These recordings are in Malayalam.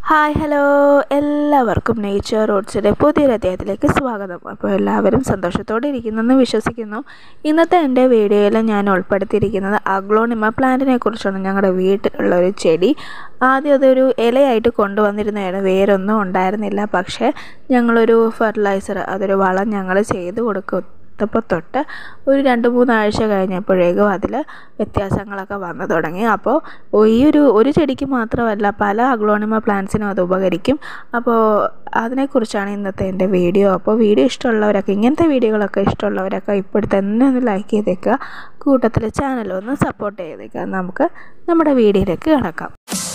ഹായ് ഹലോ എല്ലാവർക്കും നേച്ചർ റൂട്ട്സിൻ്റെ പുതിയൊരു അധ്യായത്തിലേക്ക് സ്വാഗതം. അപ്പോൾ എല്ലാവരും സന്തോഷത്തോടെ ഇരിക്കുന്നെന്ന് വിശ്വസിക്കുന്നു. ഇന്നത്തെ എൻ്റെ വീഡിയോയിൽ ഞാൻ ഉൾപ്പെടുത്തിയിരിക്കുന്നത് അഗ്ലോണിമ പ്ലാന്റിനെ കുറിച്ചാണ്. ഞങ്ങളുടെ വീട്ടിലുള്ളൊരു ചെടി. ആദ്യം അതൊരു ഇലയായിട്ട് കൊണ്ടുവന്നിരുന്നതാണ്, വേറൊന്നും ഉണ്ടായിരുന്നില്ല. പക്ഷേ ഞങ്ങളൊരു ഫെർട്ടിലൈസർ, അതൊരു വളം ഞങ്ങൾ ചെയ്ത് കൊടുത്തപ്പോൾ തൊട്ട് ഒരു 2-3 ആഴ്ച കഴിഞ്ഞപ്പോഴേക്കും അതിൽ വ്യത്യാസങ്ങളൊക്കെ വന്നു തുടങ്ങി. അപ്പോൾ ഒരു ചെടിക്ക് മാത്രമല്ല, പല അഗ്ലോണിമ പ്ലാന്റ്സിനും അത് ഉപകരിക്കും. അപ്പോൾ അതിനെക്കുറിച്ചാണ് ഇന്നത്തെ എൻ്റെ വീഡിയോ. അപ്പോൾ വീഡിയോ ഇഷ്ടമുള്ളവരൊക്കെ, ഇങ്ങനത്തെ വീഡിയോകളൊക്കെ ഇഷ്ടമുള്ളവരൊക്കെ ഇപ്പോൾ തന്നെ ഒന്ന് ലൈക്ക് ചെയ്തേക്കുക, കൂട്ടത്തിൽ ചാനലൊന്ന് സപ്പോർട്ട് ചെയ്തേക്കുക. നമുക്ക് നമ്മുടെ വീഡിയോയിലേക്ക് കിടക്കാം.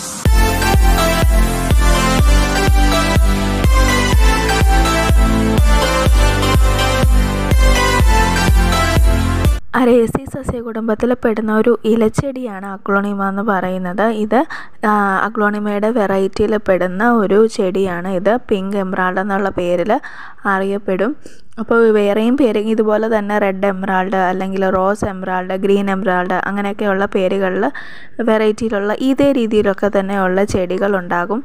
അരേസി സസ്യകുടുംബത്തിൽ പെടുന്ന ഒരു ഇലച്ചെടിയാണ് അഗ്ലോണിമ എന്ന് പറയുന്നത്. ഇത് അഗ്ലോണിമയുടെ വെറൈറ്റിയിൽ പെടുന്ന ഒരു ചെടിയാണ്. ഇത് പിങ്ക് എമറാൾഡ് എന്നുള്ള പേരിൽ അറിയപ്പെടും. അപ്പോൾ വേറെയും പേര് ഇതുപോലെ തന്നെ റെഡ് എമറാൾഡ് അല്ലെങ്കിൽ റോസ് എമറാൾഡ്, ഗ്രീൻ എമറാൾഡ് അങ്ങനെയൊക്കെയുള്ള പേരുകളിൽ വെറൈറ്റിയിലുള്ള ഇതേ രീതിയിലൊക്കെ തന്നെയുള്ള ചെടികളുണ്ടാകും.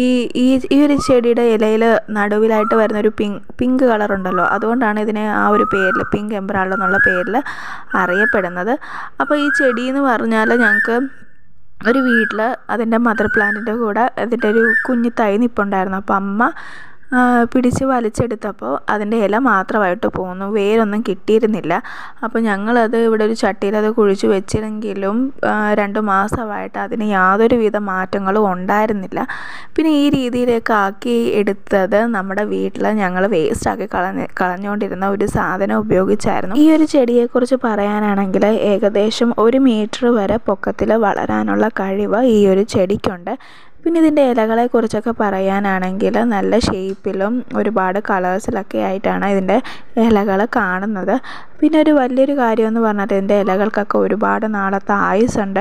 ഈ ഒരു ചെടിയുടെ ഇലയിൽ നടുവിലായിട്ട് വരുന്നൊരു പിങ്ക് കളറുണ്ടല്ലോ, അതുകൊണ്ടാണ് ഇതിനെ ആ ഒരു പേരിൽ പിങ്ക് എമറാൾഡ് എന്നുള്ള പേരിൽ അറിയപ്പെടുന്നത്. അപ്പോൾ ഈ ചെടി എന്ന് പറഞ്ഞാൽ ഞങ്ങൾക്ക് ഒരു വീട്ടിൽ അതിൻ്റെ മദർ പ്ലാന്റിൻ്റെ കൂടെ അതിൻ്റെ ഒരു കുഞ്ഞു തൈ നിൽപ്പുണ്ടായിരുന്നു. അപ്പോൾ അമ്മ പിടിച്ച് വലിച്ചെടുത്തപ്പോൾ അതിൻ്റെ ഇല മാത്രമായിട്ട് പോന്നു, വേരൊന്നും കിട്ടിയിരുന്നില്ല. അപ്പോൾ ഞങ്ങളത് ഇവിടെ ഒരു ചട്ടിയിൽ അത് കുഴിച്ച് വെച്ചില്ലെങ്കിലും 2 മാസമായിട്ട് അതിന് യാതൊരുവിധ മാറ്റങ്ങളും ഉണ്ടായിരുന്നില്ല. പിന്നെ ഈ രീതിയിലേക്ക് ആക്കി എടുത്തത് നമ്മുടെ വീട്ടിൽ ഞങ്ങൾ വേസ്റ്റാക്കി കളഞ്ഞുകൊണ്ടിരുന്ന ഒരു സാധനം ഉപയോഗിച്ചായിരുന്നു. ഈ ഒരു ചെടിയെക്കുറിച്ച് പറയാനാണെങ്കിൽ ഏകദേശം 1 മീറ്റർ വരെ പൊക്കത്തിൽ വളരാനുള്ള കഴിവ് ഈ ഒരു ചെടിക്കുണ്ട്. പിന്നെ ഇതിൻ്റെ ഇലകളെക്കുറിച്ചൊക്കെ പറയാനാണെങ്കിൽ നല്ല ഷേപ്പിലും ഒരുപാട് കളേഴ്സിലൊക്കെ ആയിട്ടാണ് ഇതിൻ്റെ ഇലകൾ കാണുന്നത്. പിന്നെ വലിയൊരു കാര്യമെന്ന് പറഞ്ഞാൽ ഇതിൻ്റെ ഇലകൾക്കൊക്കെ ഒരുപാട് നാളത്തെ ആയുസ്സുണ്ട്.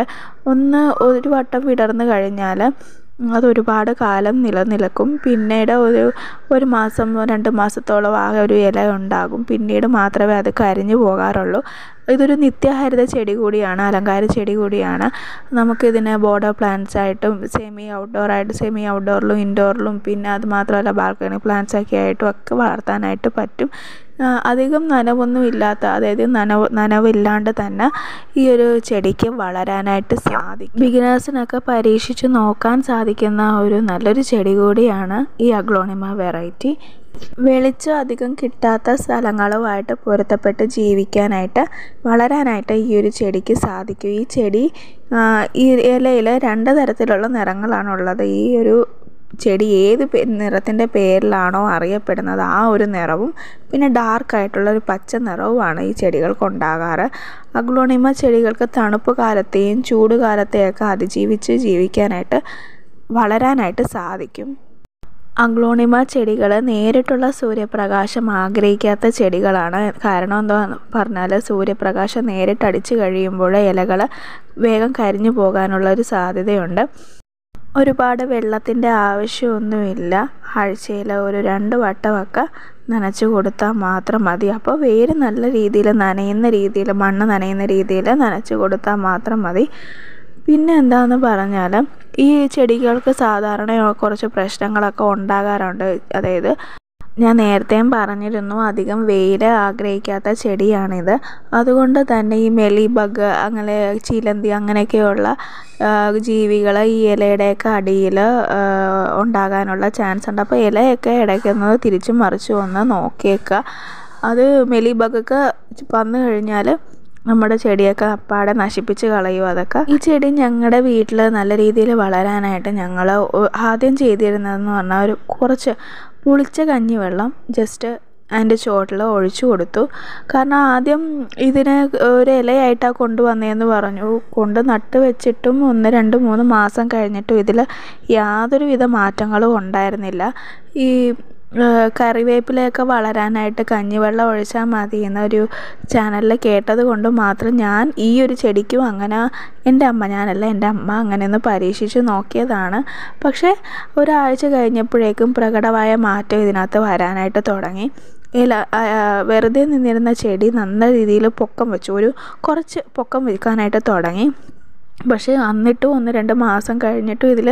ഒരു വട്ടം വിടർന്നു കഴിഞ്ഞാൽ അതൊരുപാട് കാലം നിലനിൽക്കും. പിന്നീട് ഒരു മാസം 2 മാസത്തോളം ആ ഒരു ഇല ഉണ്ടാകും. പിന്നീട് മാത്രമേ അത് കരിഞ്ഞു പോകാറുള്ളൂ. ഇതൊരു നിത്യഹരിത ചെടി കൂടിയാണ്, അലങ്കാര ചെടി കൂടിയാണ്. നമുക്കിതിനെ ബോർഡർ പ്ലാന്റ്സ് ആയിട്ടും സെമി ഔട്ട്ഡോറിലും ഇൻഡോറിലും പിന്നെ അത് മാത്രമല്ല ബാൽക്കണി പ്ലാന്റ്സ് ഒക്കെ ആയിട്ടും ഒക്കെ വളർത്താനായിട്ട് പറ്റും. അധികം നനവൊന്നും ഇല്ലാത്ത, അതായത് നനവില്ലാണ്ട് തന്നെ ഈ ഒരു ചെടിക്ക് വളരാനായിട്ട് സാധിക്കും. ബിഗിനേഴ്സിനൊക്കെ പരീക്ഷിച്ച് നോക്കാൻ സാധിക്കുന്ന ഒരു നല്ലൊരു ചെടി കൂടിയാണ് ഈ അഗ്ലോണിമ വെറൈറ്റി. വെളിച്ചം അധികം കിട്ടാത്ത സ്ഥലങ്ങളുമായിട്ട് പൊരുത്തപ്പെട്ട് വളരാനായിട്ട് ഈ ഒരു ചെടിക്ക് സാധിക്കും. ഈ ചെടി ഈ ഇലയിൽ 2 തരത്തിലുള്ള നിറങ്ങളാണുള്ളത്. ഈ ഒരു ചെടി ഏത് നിറത്തിൻ്റെ പേരിലാണോ അറിയപ്പെടുന്നത് ആ ഒരു നിറവും പിന്നെ ഡാർക്കായിട്ടുള്ളൊരു പച്ച നിറവുമാണ് ഈ ചെടികൾക്ക് ഉണ്ടാകാറ്. അഗ്ലോണിമ ചെടികൾക്ക് തണുപ്പ് കാലത്തെയും ചൂട് കാലത്തെയൊക്കെ അതിജീവിച്ച് വളരാനായിട്ട് സാധിക്കും. അഗ്ലോണിമ ചെടികൾ നേരിട്ടുള്ള സൂര്യപ്രകാശം ആഗ്രഹിക്കാത്ത ചെടികളാണ്. കാരണം എന്താണെന്ന് പറഞ്ഞാൽ സൂര്യപ്രകാശം നേരിട്ടടിച്ച് കഴിയുമ്പോൾ ഇലകൾ വേഗം കരിഞ്ഞു പോകാനുള്ള ഒരു സാധ്യതയുണ്ട്. ഒരുപാട് വെള്ളത്തിൻ്റെ ആവശ്യമൊന്നുമില്ല. ആഴ്ചയിൽ ഒരു 2 വട്ടമൊക്കെ നനച്ചു കൊടുത്താൽ മാത്രം മതി. അപ്പോൾ വേര് നല്ല രീതിയിൽ മണ്ണ് നനയുന്ന രീതിയിൽ നനച്ചു കൊടുത്താൽ മാത്രം മതി. പിന്നെ എന്താണെന്ന് പറഞ്ഞാൽ ഈ ചെടികൾക്ക് സാധാരണ കുറച്ച് പ്രശ്നങ്ങളൊക്കെ ഉണ്ടാകാറുണ്ട്. അതായത് ഞാൻ നേരത്തെയും പറഞ്ഞിരുന്നു, അധികം വെയിൽ ആഗ്രഹിക്കാത്ത ചെടിയാണിത്. അതുകൊണ്ട് തന്നെ ഈ മെലിബഗ് അങ്ങനെ ചിലന്തി അങ്ങനെയൊക്കെയുള്ള ജീവികൾ ഈ ഇലയുടെയൊക്കെ അടിയിൽ ഉണ്ടാകാനുള്ള ചാൻസ് ഉണ്ട്. അപ്പോൾ ഇലയൊക്കെ ഇടയ്ക്കുന്നത് തിരിച്ചും മറിച്ചും ഒന്ന് നോക്കിയേക്കുക. അത് മെലിബഗൊക്കെ വന്നു കഴിഞ്ഞാൽ നമ്മുടെ ചെടിയൊക്കെ അപ്പാടെ നശിപ്പിച്ച് കളയും. അതൊക്കെ ഈ ചെടി ഞങ്ങളുടെ വീട്ടിൽ നല്ല രീതിയിൽ വളരാനായിട്ട് ഞങ്ങൾ ആദ്യം ചെയ്തിരുന്നതെന്ന് പറഞ്ഞാൽ കുറച്ച് പുളിച്ച കഞ്ഞിവെള്ളം ജസ്റ്റ് അതിൻ്റെ ചുവട്ടിൽ ഒഴിച്ചു കൊടുത്തു. കാരണം ആദ്യം ഇതിനെ ഒരു ഇലയായിട്ടാണ് കൊണ്ടുവന്നതെന്ന് പറഞ്ഞു. നട്ട് വെച്ചിട്ടും 1, 2, 3 മാസം കഴിഞ്ഞിട്ടും ഇതിൽ യാതൊരുവിധ മാറ്റങ്ങളും ഉണ്ടായിരുന്നില്ല. ഈ കറിവേപ്പിലയൊക്കെ വളരാനായിട്ട് കഞ്ഞിവെള്ളം ഒഴിച്ചാൽ മതി എന്നൊരു ചാനലിൽ കേട്ടത് കൊണ്ട് മാത്രം ഞാൻ ഈ ഒരു ചെടിക്കും അങ്ങനെ എൻ്റെ അമ്മ അങ്ങനെയൊന്ന് പരീക്ഷിച്ച് നോക്കിയതാണ്. പക്ഷേ ഒരാഴ്ച കഴിഞ്ഞപ്പോഴേക്കും പ്രകടമായ മാറ്റം ഇതിനകത്ത് വരാനായിട്ട് തുടങ്ങി. വെറുതെ നിന്നിരുന്ന ചെടി നല്ല രീതിയിൽ പൊക്കം വെച്ചു, കുറച്ച് പൊക്കം വെക്കാനായിട്ട് തുടങ്ങി. പക്ഷേ എന്നിട്ടും 1-2 മാസം കഴിഞ്ഞിട്ടും ഇതിൽ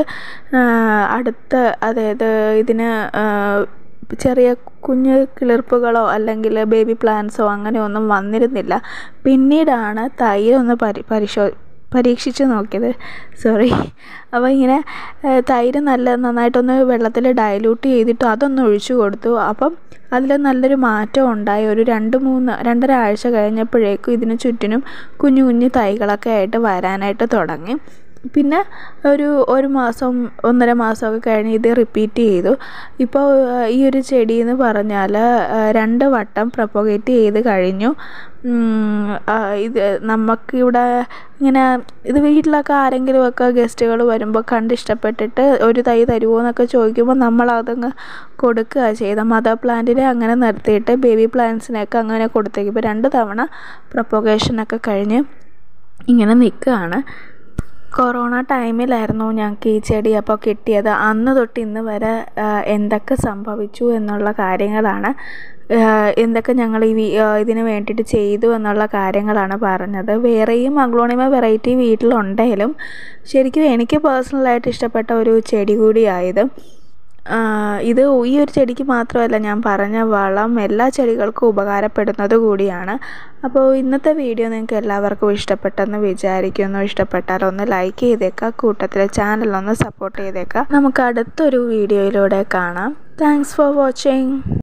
അതായത് ഇതിന് ചെറിയ കുഞ്ഞ് കിളിർപ്പുകളോ അല്ലെങ്കിൽ ബേബി പ്ലാന്റ്സോ അങ്ങനെയൊന്നും വന്നിരുന്നില്ല. പിന്നീടാണ് തൈരൊന്ന് പരീക്ഷിച്ച് നോക്കിയത്. അപ്പോൾ ഇങ്ങനെ തൈര് നന്നായിട്ടൊന്ന് വെള്ളത്തിൽ ഡൈല്യൂട്ട് ചെയ്തിട്ട് അതൊന്ന് ഒഴിച്ചു കൊടുത്തു. അപ്പം അതിൽ നല്ലൊരു മാറ്റം ഉണ്ടായി. ഒരു 2-2.5 ആഴ്ച കഴിഞ്ഞപ്പോഴേക്കും ഇതിന് ചുറ്റിനും കുഞ്ഞു കുഞ്ഞു തൈകളൊക്കെ ആയിട്ട് വരാനായിട്ട് തുടങ്ങി. പിന്നെ ഒരു മാസം 1.5 മാസമൊക്കെ കഴിഞ്ഞ് ഇത് റിപ്പീറ്റ് ചെയ്തു. ഇപ്പോൾ ഈ ഒരു ചെടി എന്ന് പറഞ്ഞാൽ 2 വട്ടം പ്രൊപ്പഗേറ്റ് ചെയ്ത് കഴിഞ്ഞു. ഇത് നമുക്കിവിടെ ഇങ്ങനെ ഇത് വീട്ടിലൊക്കെ ആരെങ്കിലുമൊക്കെ ഗസ്റ്റുകൾ വരുമ്പോൾ കണ്ടിഷ്ടപ്പെട്ടിട്ട് ഒരു തൈ തരുമോ എന്നൊക്കെ ചോദിക്കുമ്പോൾ നമ്മളതങ്ങ് കൊടുക്കുക ചെയ്ത. മദർ പ്ലാന്റിനെ അങ്ങനെ നിർത്തിയിട്ട് ബേബി പ്ലാന്റ്സിനെയൊക്കെ അങ്ങനെ കൊടുത്തേക്കും. ഇപ്പോൾ 2 തവണ പ്രൊപ്പഗേഷനൊക്കെ കഴിഞ്ഞ് ഇങ്ങനെ നിൽക്കുകയാണ്. കൊറോണ ടൈമിലായിരുന്നു ഞങ്ങൾക്ക് ഈ ചെടി അപ്പോൾ കിട്ടിയത്. അന്ന് തൊട്ട് ഇന്ന് വരെ എന്തൊക്കെ സംഭവിച്ചു എന്നുള്ള കാര്യങ്ങളാണ്, എന്തൊക്കെ ഞങ്ങൾ ഇതിന് വേണ്ടിയിട്ട് ചെയ്തു എന്നുള്ള കാര്യങ്ങളാണ് പറഞ്ഞത്. വേറെയും അഗ്ലോണിമ വെറൈറ്റി വീട്ടിലുണ്ടെങ്കിലും ശരിക്കും എനിക്ക് പേഴ്സണലായിട്ട് ഇഷ്ടപ്പെട്ട ഒരു ചെടി കൂടിയായത്. ഇത് ഈ ഒരു ചെടിക്ക് മാത്രമല്ല, ഞാൻ പറഞ്ഞ വളം എല്ലാ ചെടികൾക്കും ഉപകാരപ്പെടുന്നത് കൂടിയാണ്. അപ്പോൾ ഇന്നത്തെ വീഡിയോ നിങ്ങൾക്ക് എല്ലാവർക്കും ഇഷ്ടപ്പെട്ടെന്ന് വിചാരിക്കുന്നു. ഇഷ്ടപ്പെട്ടാൽ ഒന്ന് ലൈക്ക് ചെയ്തേക്കുക, കൂട്ടത്തിൽ ചാനലൊന്ന് സപ്പോർട്ട് ചെയ്തേക്കുക. നമുക്ക് അടുത്തൊരു വീഡിയോയിലൂടെ കാണാം. Thanks for watching.